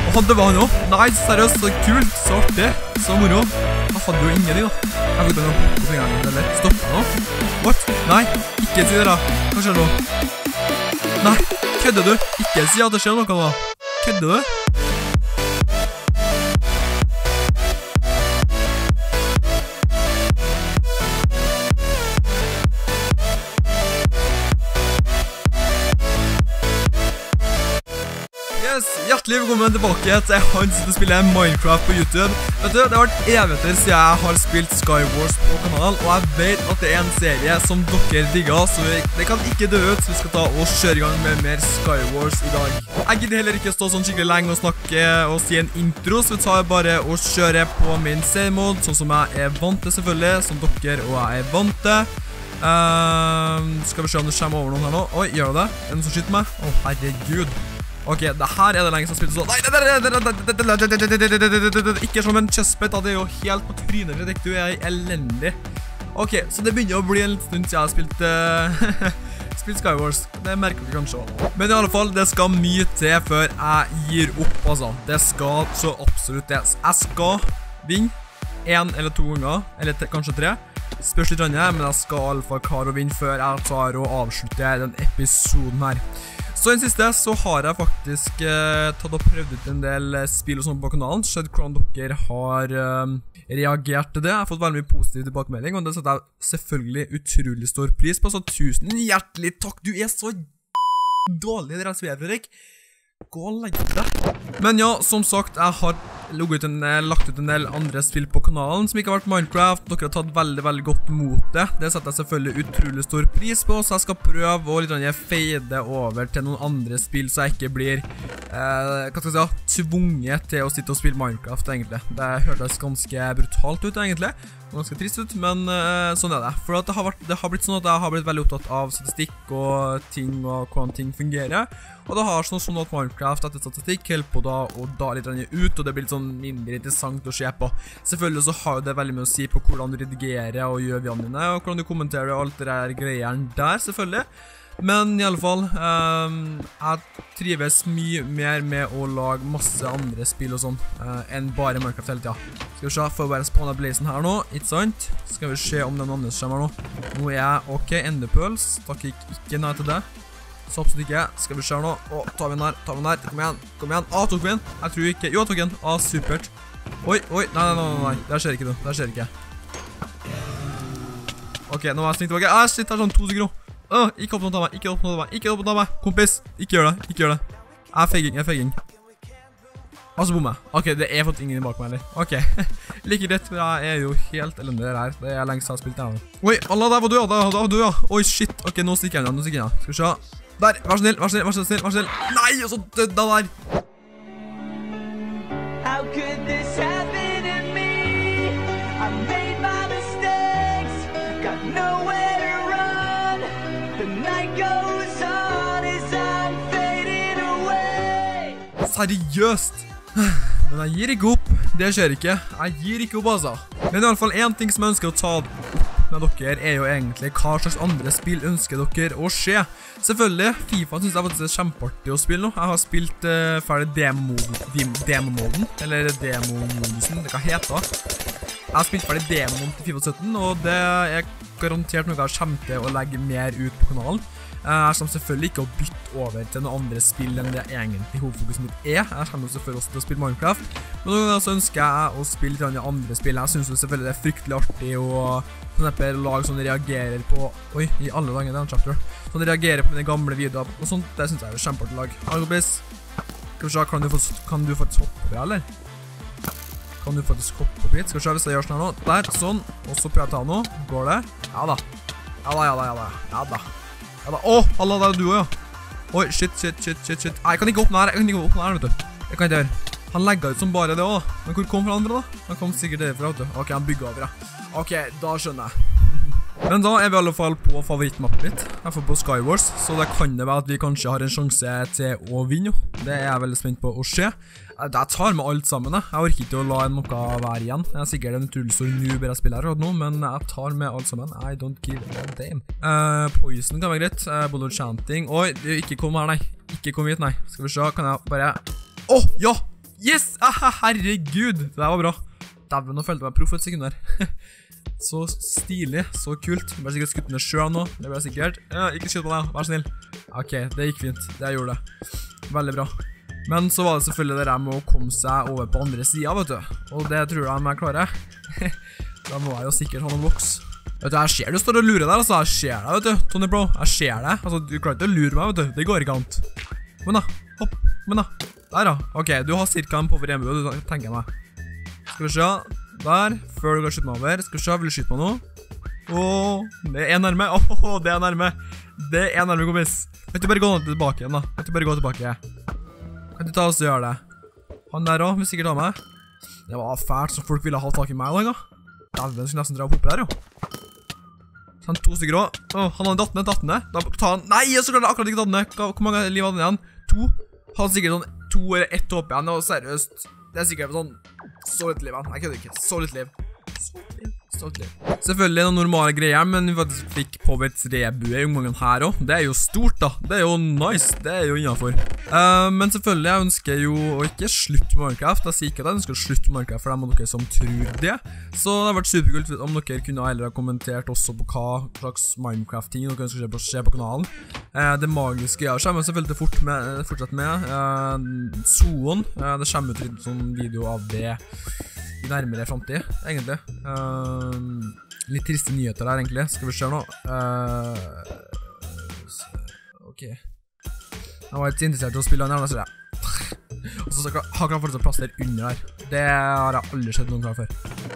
Det var han jo. Nei, seriøst, så kult, så artig, så moro. Jeg hadde jo ingenting da. Jeg fikk den på fingrene, eller stoppet nå. What? Nei, ikke si det da. Hva skjer nå? Nei, kødder du? Ikke si at det skjer noe da. Kødder du? Hjertelig velkommen tilbake til han som spiller Minecraft på YouTube. Vet du, det har vært evigheter siden jeg har spilt Skywars på kanalen, og jeg vet at det er en serie som dere digger, så det kan ikke dø ut, så vi skal ta og kjøre i gang med mer Skywars i dag. Jeg gidder heller ikke stå sånn skikkelig lenge og snakke og si en intro, så vi tar bare og kjører på min seriemod, sånn som jeg er vant til selvfølgelig, som dere og jeg er vant til. Skal vi se om det kommer over noen her nå. Oi, gjør det? Er det noen som skyter meg? Herregud. Ok, det her er det lenge som har spilt sånn. Nei, ikke som en chestplate da, det er jo helt på trynet, Fredrik, du er elendig. Ok, så det begynner å bli en stund siden jeg har spilt Skywars. Det merker vi kanskje også. Men i alle fall, det skal mye til før jeg gir opp, altså. Det skal så absolutt det. Jeg skal vinne 1 eller 2 ganger, eller kanskje 3. Spørs litt annet, men jeg skal i alle fall klare å vinne før jeg tar og avslutter den episoden her. Så i den siste så har jeg faktisk tatt og prøvd ut en del spill og sånt på kanalen, skjedd hvordan dere har reagert til det. Jeg har fått veldig mye positiv tilbakemelding, og det setter jeg selvfølgelig utrolig stor pris på, så 1000 hjertelig takk, du er så dårlig i det spillet, Fredrik. Gå og legg deg. Men ja, som sagt, jeg har lagt ut en del andre spill på kanalen som ikke har vært Minecraft. Dere har tatt veldig godt mot det. Det setter jeg selvfølgelig utrolig stor pris på, så jeg skal prøve å litt fade over til noen andre spill, så jeg ikke blir hva skal jeg si, tvunget til å sitte og spille Minecraft egentlig. Det hørtes ganske brutalt ut egentlig, ganske trist ut, men sånn er det. For det har blitt sånn at jeg har blitt veldig opptatt av statistikk og ting, og hvordan ting fungerer. Og det har sånn at Minecraft etter statistikk holder på da å da litt ut, og det blir litt sånn mindre interessant å se på. Selvfølgelig så har det veldig mye å si på hvordan du redigerer og gjør videoene dine, og hvordan du kommenterer alt det der greiene der, selvfølgelig. Men i alle fall, jeg trives mye mer med å lage masse andre spill og sånn, enn bare Minecraft hele tiden. Skal vi se, får vi bare spawne blazen her nå, ikke sant? Skal vi se om den andre kommer nå. Nå er jeg, ok, enderpøls, takk ikke nei til det. Så absolutt ikke, skal vi se nå. Tar vi den her, kom igjen. Tok vi den? Jeg tror ikke, jo jeg tok den. Supert. Oi, nei, det skjer ikke du, det skjer ikke. Ok, nå var jeg snitt tilbake. Shit, det er sånn 2 stykker nå. Ikke opp noe av meg, kompis. Ikke gjør det. Jeg er fegging. Altså bom meg. Ok, det er fått ingen bak meg, eller? Ok, like greit, for jeg er jo helt elendig her. Det er lengst jeg har spilt det her. Oi, Allah, der var du, ja. Oi, shit. Ok, nå stikker jeg inn. Skal vi se. Der, vær så snill. Nei, og så døde der. How could this happen to me? I made my mistakes, got nowhere to run. The night goes on as I'm fading away. Seriøst? Men jeg gir ikke opp. Det skjer ikke. Jeg gir ikke opp, altså. Men i alle fall en ting som jeg ønsker å ta opp med dere er jo egentlig hva slags andre spill ønsker dere å se. Selvfølgelig, FIFA synes jeg faktisk er kjempeartig å spille nå. Jeg har spilt ferdig demo-moden, eller demo-modusen, det kan hete. Jeg har spilt ferdig demoen til FIFA 17, og det er garantert noe jeg kommer til å legge mer ut på kanalen. Jeg kommer selvfølgelig ikke å bytte over til noen andre spill enn det egentlig hovedfokuset mitt er. Jeg kommer selvfølgelig også til å spille Minecraft, men noen ganger så ønsker jeg å spille litt andre spill. Jeg synes jo selvfølgelig det er fryktelig artig å for eksempel lage sånn reagerer på, oi, i alle dager, det er en chapter, sånn reagerer på mine gamle videoer og sånt, det synes jeg er kjempeartig å lage. Arbis, skal vi se, kan du faktisk hoppe på det, eller? Kan du faktisk hoppe på litt? Skal vi se hvis jeg gjør sånn her nå, der, sånn, og så prøver jeg å ta nå, går det? Ja da. Allah, der er du også, ja. Oi, shit. Nei, jeg kan ikke åpne her, vet du. Det kan jeg ikke gjøre. Han legget ut som bare det også, da. Men hvor kom fra andre da? Han kom sikkert derfra, vet du. Ok, han bygget over, ja. Ok, da skjønner jeg. Men da er vi i alle fall på favorittmappet mitt. Jeg får på Skywars, så det kan det være at vi kanskje har en sjanse til å vinne. Det er jeg veldig spent på å se. Jeg tar med alt sammen, jeg orker ikke å la noe være igjen. Jeg er sikkert en utrolig stor noob jeg spiller her nå, men jeg tar med alt sammen. I don't give a damn. Poison kan være greit. Bullet Chanting. Oi, ikke kom her, nei. Ikke kom hit, nei. Skal vi se, kan jeg bare... Åh, ja! Yes! Aha, herregud! Det var bra. Dæven, nå følte jeg meg proff et sekund der. Så stilig, så kult. Jeg ble sikkert skutt ned selv nå. Det ble sikkert. Ikke skutt på deg, vær snill. Ok, det gikk fint. Det gjorde det. Veldig bra. Men så var det selvfølgelig det der med å komme seg over på andre siden, vet du. Og det tror jeg jeg klarer. Da må jeg jo sikkert ha noen blocks. Vet du, jeg ser du står og lurer der, altså. Jeg ser deg, vet du, Tony Bro. Jeg ser deg. Altså, du klarer ikke å lure meg, vet du. Det går ikke annet. Kom da, hopp. Kom da. Der da. Ok, du har cirka en power hjemme, du tenker meg. Skal vi se. Der, før du kan skyte meg over. Skal vi se, vil du skyte meg nå? Det er nærme. Det er nærme. Det er nærme, kompis. Vet du bare gå tilbake igjen da. Vet du bare gå tilbake. Kan du ta oss og gjøre det? Han der også, vil sikkert ta meg. Det var fælt som folk ville ha tak i meg i dag, da. Dæven, skulle nesten dra opp der, jo. Han 2 stykker også. Han hadde datt ned. Da ta han. Nei, så klart akkurat ikke datt ned. Hvor mange liv hadde han igjen? 2. Han sikkert sånn 2 eller 1 opp igjen, og seriøst. Det er sikkert sånn så litt liv, han. Jeg kødder ikke. Så litt liv. Selvfølgelig noen normale greier, men vi faktisk fikk Povets rebue i omgangen her også. Det er jo stort da. Det er jo nice. Det er jo innenfor. Men selvfølgelig, jeg ønsker jo å ikke slutte med Minecraft. Jeg sier ikke at jeg ønsker å slutte med Minecraft for dem av dere som tror det. Så det har vært superkult om dere kunne heller ha kommentert også på hva slags Minecraft-ting dere ønsker å se på kanalen. Det magiske jeg kommer selvfølgelig til fortsette med. Zoon. Det kommer ut en sånn video av det i nærmere fremtid, egentlig. Litt triste nyheter der, egentlig. Skal vi se nå. Ok. Jeg var ikke interessert i å spille den her, tror jeg. Og så har jeg fortsatt plass der under der. Det har jeg aldri sett noen klar før.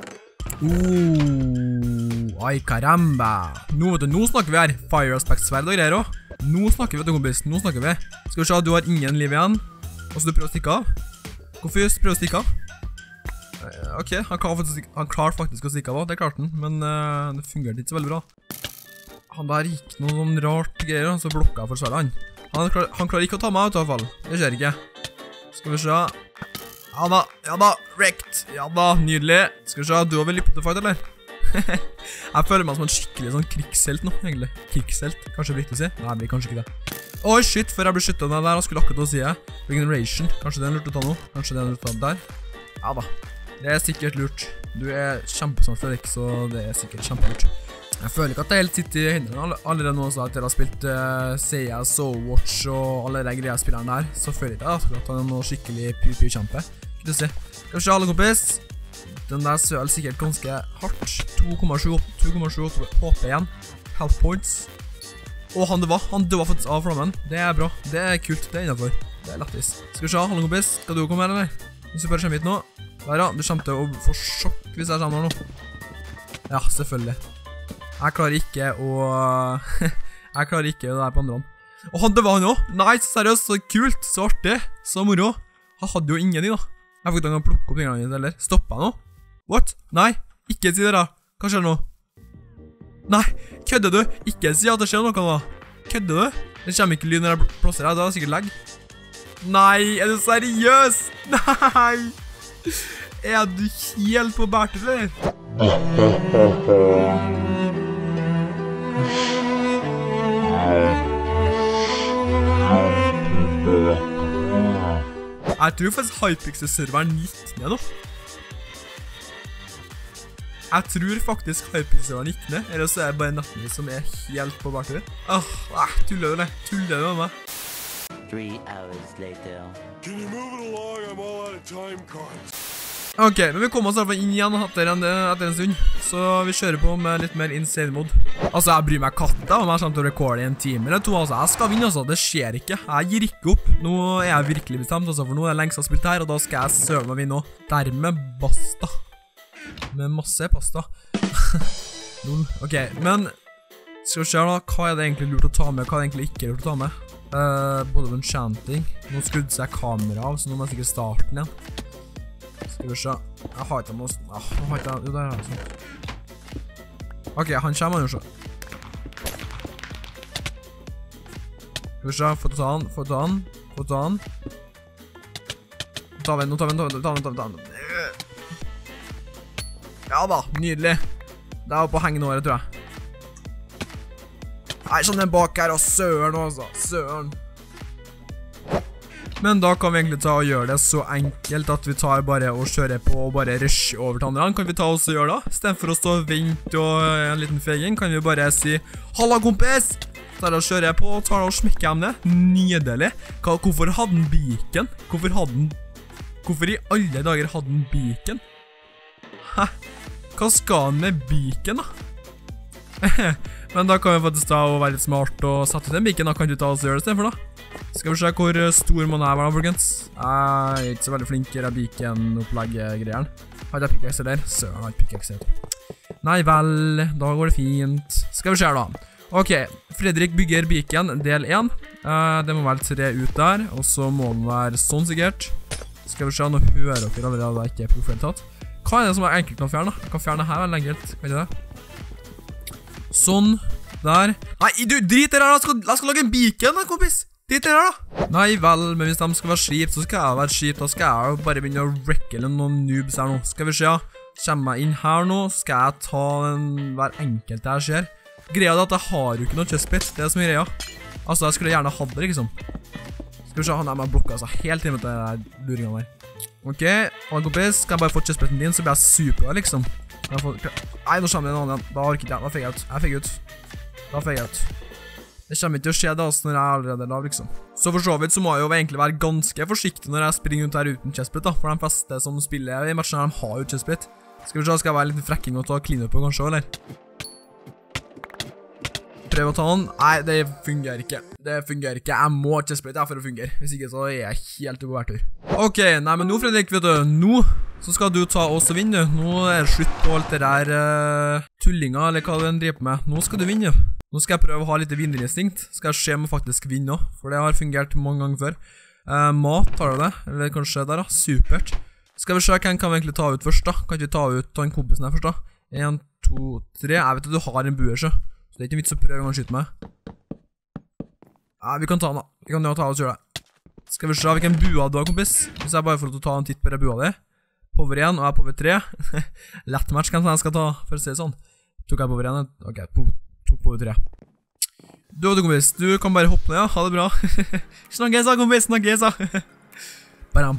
Ai caramba. Nå snakker vi her. Fire aspect sverd og greier også. Nå snakker vi, kompis. Nå snakker vi. Skal vi se, du har ingen liv igjen. Og så du prøver å stikke av. Hvorfor prøver å stikke av? Ok, han klarte faktisk å stikke av, det klarte han, men det fungerte ikke så veldig bra. Han der gikk noe sånn rart greier, så blokket jeg for svært han. Han klarer ikke å ta meg ut i hvert fall, det skjer ikke. Skal vi se. Ja da, wrecked. Ja da, nydelig. Skal vi se, du har vel litt på fight, eller? Jeg føler meg som en skikkelig sånn krigshelt nå, egentlig. Krigshelt, kanskje det er riktig å si? Nei, det blir kanskje ikke det. Oi, shit, før jeg ble skyttet ned der, jeg skulle akkurat å si det. Regeneration, kanskje det er en lurt å ta nå? Kanskje det er en lurt å ta der? Ja da. Det er sikkert lurt. Du er kjempesmart, Fredrik, så det er sikkert kjempelurt. Jeg føler ikke at det helt sitter i hendene allerede nå, så at dere har spilt CS, Overwatch og alle de greia spillerne der, så føler jeg ikke at han er noe skikkelig PvP-kjempe. Ikke du se. Skal vi se, alle kompis. Den der søl sikkert ganske hardt. 2,7 HP igjen. Health points. Og han døde faktisk av flammen. Det er bra. Det er kult. Det er innenfor. Det er lettis. Skal vi se, alle kompis. Skal du komme her, eller? Hvis du bare kommer hit nå. Der ja, du kommer til å få sjokk hvis jeg kommer her nå. Ja, selvfølgelig. Jeg klarer ikke å... Jeg klarer ikke det der på andre hånd. Og han døde han også. Nice, seriøst, så kult, så artig, så moro. Han hadde jo ingenting da. Jeg får ikke tenke å plukke opp tingene dine, eller? Stoppet jeg nå? What? Nei, ikke si det da. Hva skjer nå? Nei, kødder du? Ikke si at det skjer noe nå. Kødder du? Det kommer ikke lyd når jeg plåser her, da er det sikkert lag. Nei, er du seriøs? Nei! Er du helt på bært, eller? Jeg tror faktisk Hypixel-serveren gikk ned nå. Jeg tror faktisk Hypixel-serveren gikk ned, eller så er det bare netten som er helt på bært, eller? Tuller du det? Tuller du med meg? 3 hours later. Can you move it along? I'm all out of time cards. Ok, men vi kommer oss i hvert fall inn igjen etter en stund. Så vi kjører på med litt mer insane mod. Altså, jeg bryr meg katta om jeg kommer til å recorde i en time eller 2. Altså, jeg skal vinne, altså. Det skjer ikke. Jeg gir ikke opp. Nå er jeg virkelig bestemt, altså, for nå er det lengst jeg har spilt her, og da skal jeg søve meg vinne også. Dermed basta. Med masse pasta. Ok, men skal vi se da, hva er det egentlig lurt å ta med, hva er det egentlig ikke lurt å ta med? Både på enchanting. Nå skrudde seg kamera av, så nå må jeg sikkert starte den igjen. Skal vi se. Jeg har ikke noe... Jeg har ikke... Jo, der er det sånn. Ok, han kommer han jo så. Skal vi se, få ta han. Nå tar vi han. Ja da, nydelig. Det er oppe å henge nå, tror jeg. Nei, sånn den bak her, og søren også. Søren. Men da kan vi egentlig ta og gjøre det så enkelt at vi tar bare og kjører på og bare rusher over til andre. Kan vi ta oss og gjøre det? I stedet for å stå og vente og en liten feging, kan vi bare si «Halla, kompis!» Der og kjører jeg på og tar og smekker jeg det. Nydelig. Hvorfor hadde den beacon? Hvorfor i alle dager hadde den beacon? Hæ? Hva skal den med beacon da? Men da kan vi faktisk ta og være litt smart og sette ut en beacon. Da kan du ta oss og gjøre det i stedet for da. Skal vi se hvor stor man er, folkens. Jeg er ikke så veldig flink i det beacon-opplegg-greieren. Har ikke jeg pickaxe der? Søren, har ikke pickaxe. Nei vel, da går det fint. Skal vi se da. Ok, Fredrik bygger beacon, del 1. Det må være 3 ut der, og så må den være sånn sikkert. Skal vi se, nå hører dere allerede at jeg ikke er profilert tatt. Hva er det som er enkelt å fjerne? Jeg kan fjerne her veldig enkelt, kan ikke det? Sånn, der. Nei, du driter her da, jeg skal lage en beacon da, kompis. Driter her da. Nei vel, men hvis de skal være skip, så skal jeg være skip. Da skal jeg jo bare begynne å wrecke noen noobs her nå. Skal vi se, kommer jeg inn her nå, så skal jeg ta hver enkelt her skjer. Greia er at jeg har jo ikke noe chestplate, det er som er greia. Altså, jeg skulle gjerne hatt det, liksom. Skal vi se, han er med å blokke seg helt inn med det der luringen der. Ok, og kompis, skal jeg bare få chestplaten din, så blir jeg super, liksom. Nei, nå kommer det en annen igjen. Da orker ikke jeg, da fikk jeg ut. Da fikk jeg ut. Det kommer ikke til å skje det altså når jeg er allerede lav, liksom. Så for så vidt så må jeg jo egentlig være ganske forsiktig når jeg springer ut her uten chestplate, da. For de fleste som spiller i matchen her, de har jo chestplate. Skal vi se, skal jeg være litt frekking og ta clean up på kanskje, eller? Prøv å ta den. Nei, det fungerer ikke. Jeg må ha chestplate for å fungere. Hvis ikke så er jeg helt på hver tur. Ok, nei, men nå Fredrik, vet du, nå så skal du ta oss og vinne. Nå er det slutt på alt det der tullinga, eller hva du driver med. Nå skal du vinne. Nå skal jeg prøve å ha litt vinnerinstinkt. Skal jeg se om jeg faktisk vinner, for det har fungert mange ganger før. Mat, tar du det? Eller kanskje der da? Supert. Skal vi se hvem kan vi egentlig ta ut først da? Kan vi ta ut den kompisen her først da? 1, 2, 3. Jeg vet at du har en bue, så det er ikke vits å prøve å skyte meg. Ja, vi kan ta den da. Vi kan jo ta oss og gjøre det. Skal vi se hvilken bua du har, kompis? Hvis jeg bare får lov til å ta en titt på den bua di. Power 1, og jeg er power 3. Lett match kan jeg skal ta, for å si det sånn. Tok jeg power 1? Ok, tok power 3. Du, kompis, du kan bare hoppe ned, ja. Ha det bra. Snakkes da, kompis, snakkes da. Nå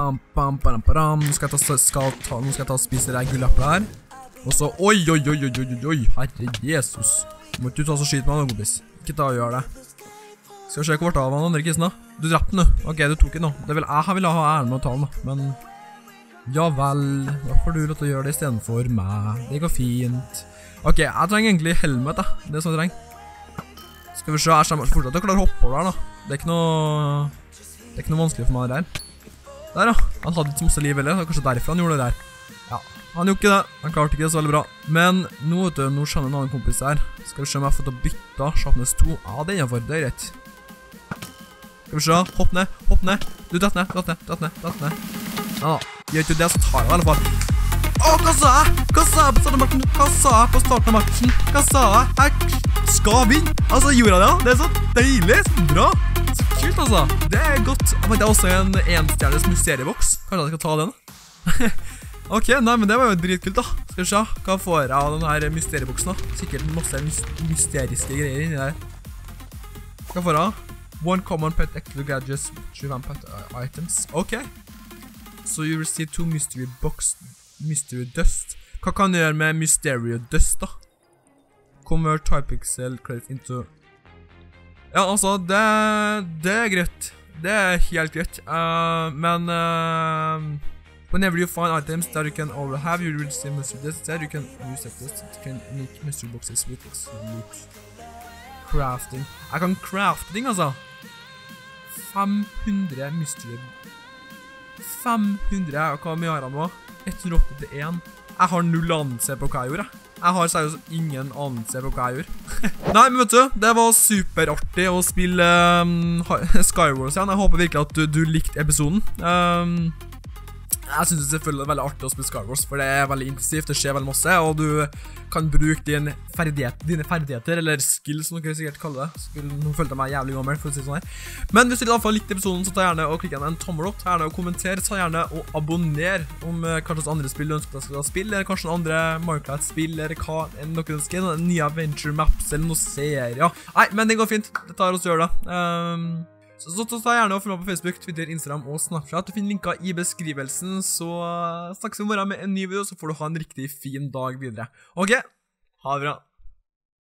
skal jeg ta og spise det gullappelet her. Og så, oi, herre Jesus. Må ikke du ta så skyt med han, kompis. Ikke ta og gjøre det. Skal vi se hvor ble av han andre kissen da? Du drepte den nå. Ok, du tok den nå. Det vil jeg vil ha æren med å ta den da. Men, ja vel. Da får du lov til å gjøre det i stedet for meg. Det går fint. Ok, jeg trenger egentlig helmet da. Det er sånn jeg trenger. Skal vi se, jeg kommer fortsatt til å klare å hoppe over der da. Det er ikke noe vanskelig for meg der. Der da. Han hadde ikke så masse liv heller. Det var kanskje derfor han gjorde det der. Ja. Han gjorde ikke det. Han klarte ikke det så veldig bra. Men nå vet du, nå skjønner en annen kompis her. Skal vi se om jeg har fått å bytte Sharpness 2. Ja, det er innenfor. Det er greit. Skal vi se. Hopp ned. Du, datt ned. Ja, gjør ikke det, så tar jeg i alle fall. Åh, hva sa jeg? Hva sa jeg på starten av matchen? Hva sa jeg? Jeg skal vinne. Altså, gjorde jeg det? Det er så deilig. Så bra. Så kult, altså. Det er godt. Jeg fant også en enstjernes mysterieboks. Kanskje jeg skal ta den? Ok, nei, men det var jo dritkult da. Skal vi se, hva får jeg av denne her mysterieboksen da? Sikkert masse mysteriske greier inni der. Hva får jeg? One common pet extra gadgets, 25 pet items. Ok. So you receive 2 mystery dust. Hva kan du gjøre med mystery dust da? Convert Hypixel credit into... Ja, altså, det er greit. Det er helt greit. Men... Whenever you find items that you can already have, you receive mystery dust. There you can use that dust to can make mystery boxes with loot. Crafting. Jeg kan crafte ting, altså. 500 mystery. 500, og hva mye har jeg nå? 181. Jeg har 0 anelse på hva jeg gjorde. Jeg har seriøst ingen anelse på hva jeg gjorde. Nei, men vet du, det var superartig å spille Skywars igjen. Jeg håper virkelig at du likte episoden. Jeg synes det selvfølgelig er veldig artig å spille Skywars, for det er veldig intensivt, det skjer veldig masse, og du kan bruke dine ferdigheter, eller skills, som dere sikkert kaller det. Nå følte jeg meg jævlig gammel, for å si det sånn her. Men hvis du i hvert fall likte episoden, så ta gjerne og klikk en tommel opp, ta gjerne og kommenter, ta gjerne og abonner om kanskje andre spill du ønsker deg skal spille, eller kanskje andre Minecraft-spill, eller hva enn dere ønsker, nye adventure maps, eller noe serier. Nei, men det går fint, det tar oss å gjøre det. Så ta gjerne og følg meg på Facebook, Twitter, Instagram og Snapchat. Du finner linker i beskrivelsen, så snakkes vi i morgen med en ny video, så får du ha en riktig fin dag videre. Ok, ha det bra.